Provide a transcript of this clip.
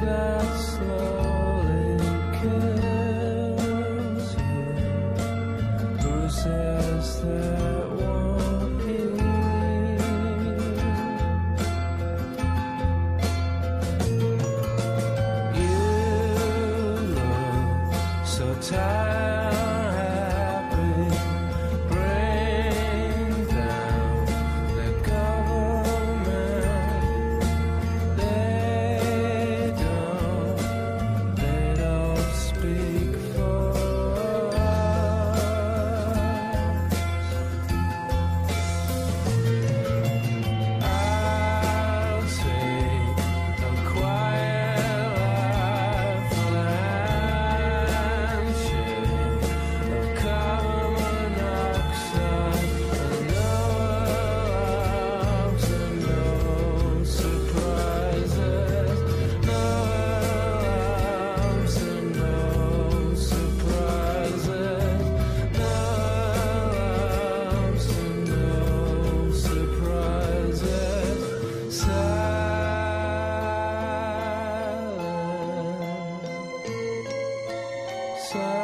that slowly kills you. Bruises that won't heal. You look so tired, happy. Bring down the government. They don't speak for us. I'll take a quiet life on a handshake of carbon monoxide and no alarms and no surprises. No alarms and no surprises. No alarms and no surprises. Silence.